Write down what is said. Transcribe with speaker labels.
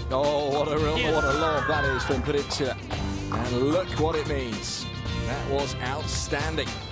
Speaker 1: Oh, what a lob that is from Paricha. And look what it means. That was outstanding.